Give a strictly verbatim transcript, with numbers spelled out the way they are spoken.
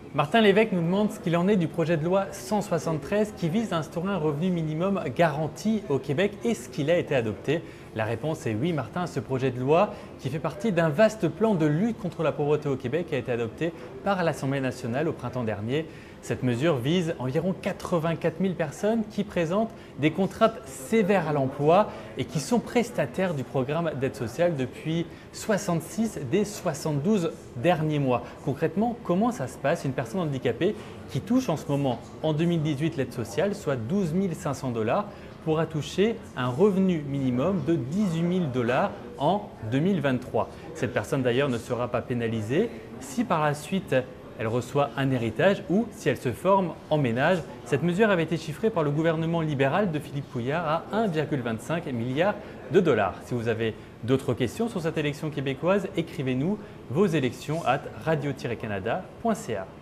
Martin Lévesque nous demande ce qu'il en est du projet de loi cent soixante-treize qui vise à instaurer un revenu minimum garanti au Québec. Est-ce qu'il a été adopté? La réponse est oui, Martin. Ce projet de loi, qui fait partie d'un vaste plan de lutte contre la pauvreté au Québec, a été adopté par l'Assemblée nationale au printemps dernier. Cette mesure vise environ quatre-vingt-quatre mille personnes qui présentent des contraintes sévères à l'emploi et qui sont prestataires du programme d'aide sociale depuis soixante-six des soixante-douze derniers mois. Concrètement, comment ça se passe? Une personne handicapée qui touche en ce moment, en deux mille dix-huit, l'aide sociale, soit douze mille cinq cents dollars, pourra toucher un revenu minimum de dix-huit mille dollars en deux mille vingt-trois. Cette personne d'ailleurs ne sera pas pénalisée si par la suite elle reçoit un héritage ou si elle se forme en ménage. Cette mesure avait été chiffrée par le gouvernement libéral de Philippe Couillard à un virgule vingt-cinq milliard de dollars. Si vous avez d'autres questions sur cette élection québécoise, écrivez-nous vos élections à radio tiret canada point c a.